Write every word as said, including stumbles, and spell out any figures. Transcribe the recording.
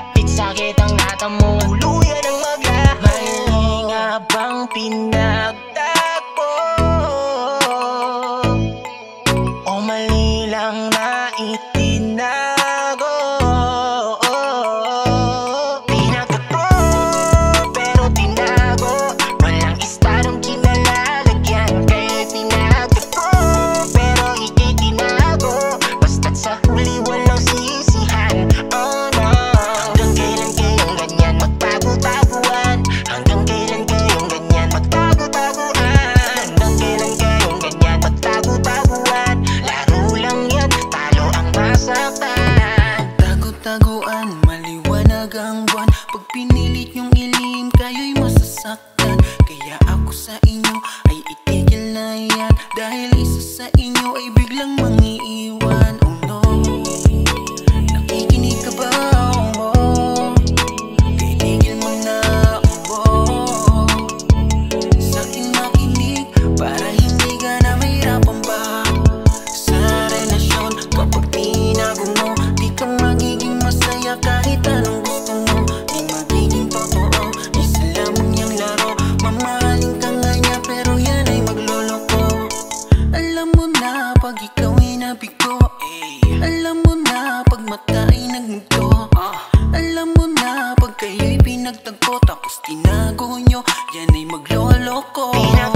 Kapit sakit ang natamo, tuluyan ang magla. Mali nga bang pinagtagpo? O mali lang na itinago? Pinagtagpo pero tinago, walang estadong kinalalagyan. Kaya pinagtagpo pero ika'y tinago, basta't sa huli walang sisihan. Oh no, hanggang kailan kayong ganyan magtago-taguan? Hanggang kailan kayong ganyan magtago-taguan? Hanggang kailan kayong ganyan magtago-taguan? Laro lang yan, talo ang masaktan. Tagu-taguan, maliwanag ang buwan. Pag pinilit nyong ilim, kayo'y masasaktan. Kaya ako sa inyo ay itigil na yan, dahil isa sa inyo ay biglang mangiiwan. Oh no, nakikinig ka ba? Oh, titigil mo na. Oh, sa'kin makinig para hindi ka na mahirapan pa sa relasyon. Kapag tinago mo, di ka magiging masaya kahit anong gusto mo. Di magiging totoo, isa lamang yung laro. Mamahalin ka nga niya pero yan ay magloloko. Alam mo na pag ikaw ay nabigo, alam mo na pag mata ay nagmugto, alam mo na pag kayo'y pinagtagpo tapos tinago nyo, yan ay magloloko.